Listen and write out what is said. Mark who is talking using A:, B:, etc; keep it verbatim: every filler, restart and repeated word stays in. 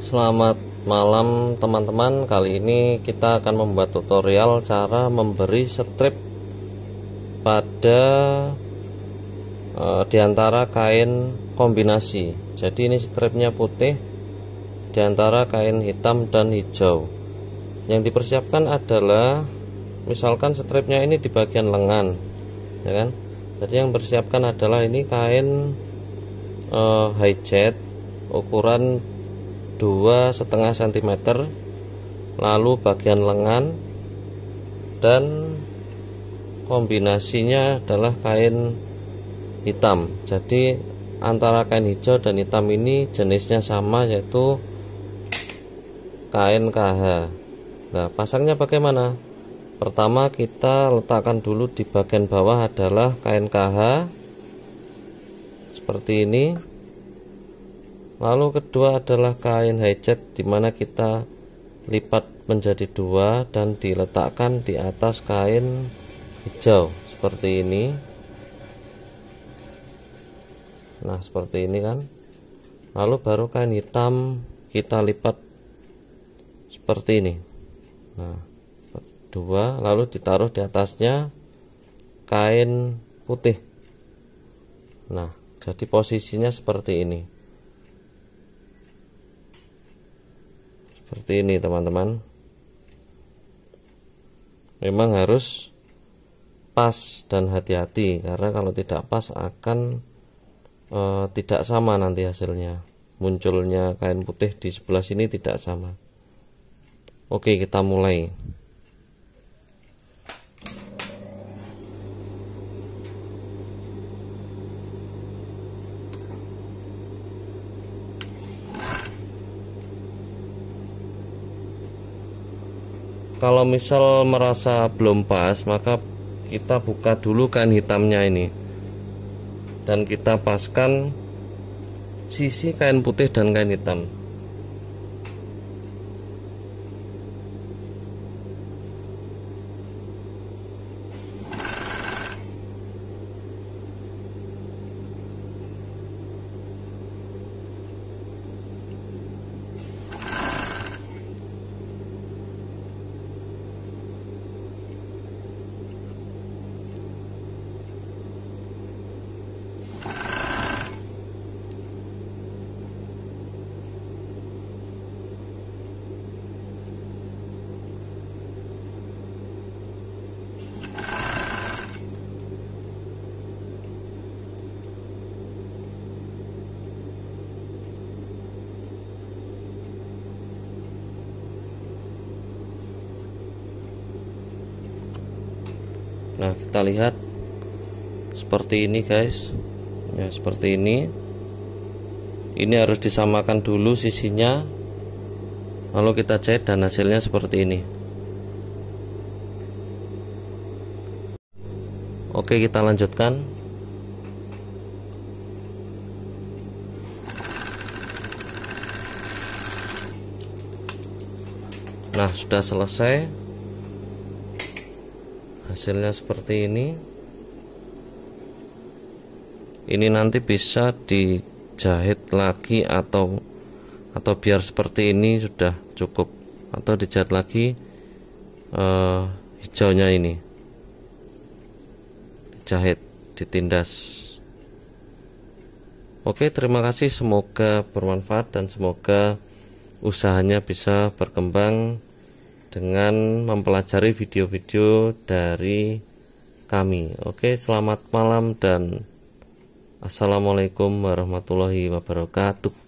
A: Selamat malam teman-teman. Kali ini kita akan membuat tutorial cara memberi strip pada e, diantara kain kombinasi. Jadi ini stripnya putih diantara kain hitam dan hijau. Yang dipersiapkan adalah misalkan stripnya ini di bagian lengan, ya kan? Jadi yang dipersiapkan adalah ini kain e, high jet ukuran dua setengah sentimeter, lalu bagian lengan, dan kombinasinya adalah kain hitam. Jadi antara kain hijau dan hitam ini jenisnya sama, yaitu kain K H. Nah, pasangnya bagaimana? Pertama kita letakkan dulu di bagian bawah adalah kain K H seperti ini. Lalu kedua adalah kain high jet, dimana kita lipat menjadi dua dan diletakkan di atas kain hijau seperti ini. Nah, seperti ini kan. Lalu baru kain hitam kita lipat seperti ini. Nah, dua, lalu ditaruh di atasnya kain putih. Nah, jadi posisinya seperti ini. Seperti ini teman-teman. Memang harus pas dan hati-hati, karena kalau tidak pas akan e, tidak sama nanti hasilnya. Munculnya kain putih di sebelah sini tidak sama. Oke, kita mulai. Kalau misal merasa belum pas, maka kita buka dulu kain hitamnya ini dan kita paskan sisi kain putih dan kain hitam. Nah, kita lihat seperti ini guys, ya seperti ini. Ini harus disamakan dulu sisinya, lalu kita jahit dan hasilnya seperti ini. Oke, kita lanjutkan. Nah, sudah selesai. Hasilnya seperti ini. Ini nanti bisa dijahit lagi atau atau biar seperti ini sudah cukup, atau dijahit lagi eh, hijaunya ini, dijahit, ditindas. Oke, terima kasih, semoga bermanfaat dan semoga usahanya bisa berkembang dengan mempelajari video-video dari kami. Oke, selamat malam dan assalamualaikum warahmatullahi wabarakatuh.